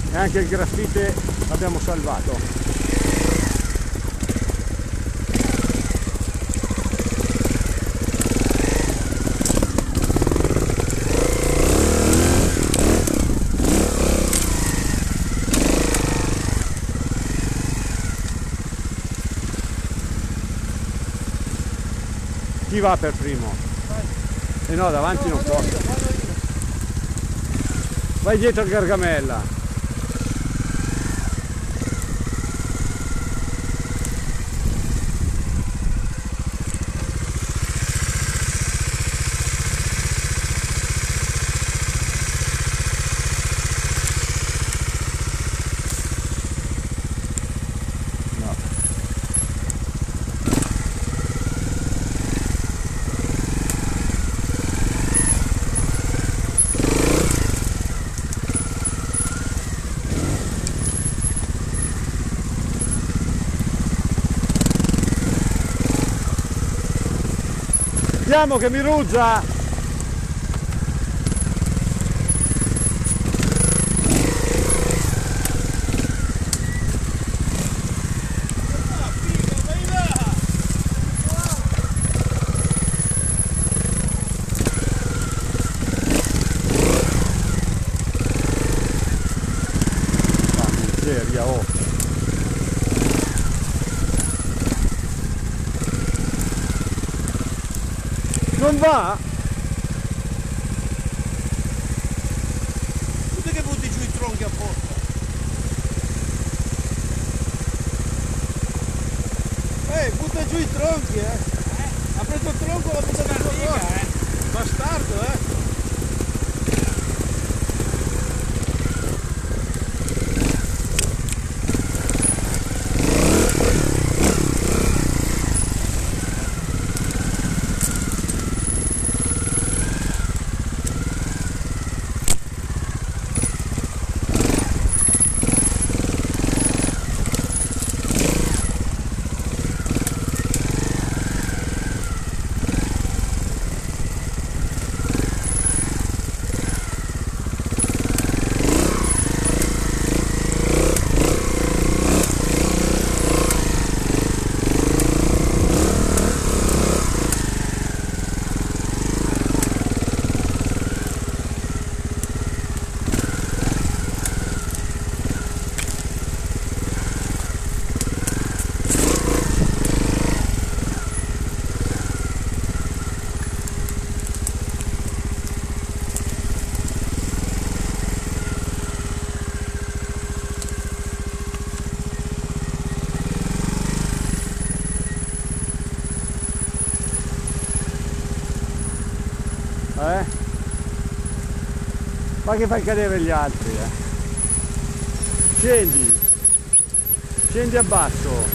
e anche il graffite l'abbiamo salvato. Chi va per primo? E no, davanti non posso. Vai dietro il Gargamella. Andiamo che mi ruzza! Miseria, oh! Non va? Tu che butti giù i tronchi apposta? Butta giù i tronchi, Ha preso il tronco e l'ha buttato giù fuori. Bastardo, Ma che fai cadere gli altri, Scendi! Scendi a basso!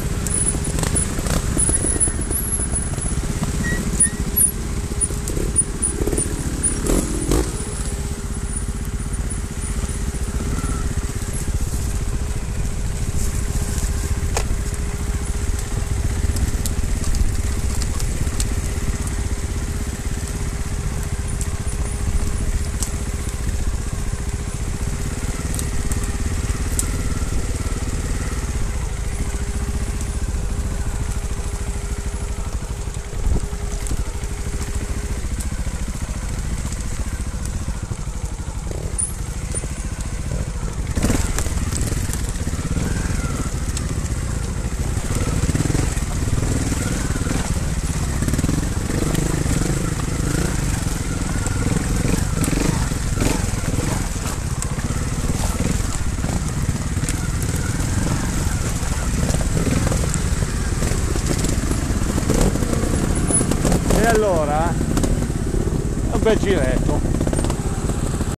E allora, un bel giretto.